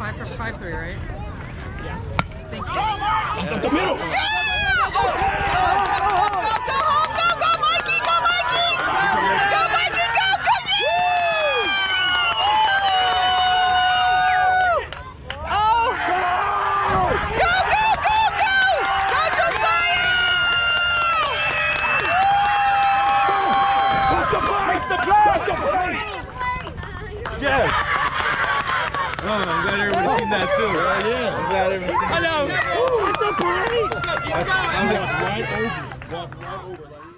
5 for 5-3, right? Yeah. Thank you. That's up the middle. Go, Mikey! Go, Mikey! Go, Mikey! Go, go, oh! Go, go, go, go! Go, Josiah! What's the play? The play! Yeah. Oh, I'm glad everybody's seen that too. Yeah. I'm glad everybody's seen that. I know. What's the play? I'm walk right over. Walk right over. Like,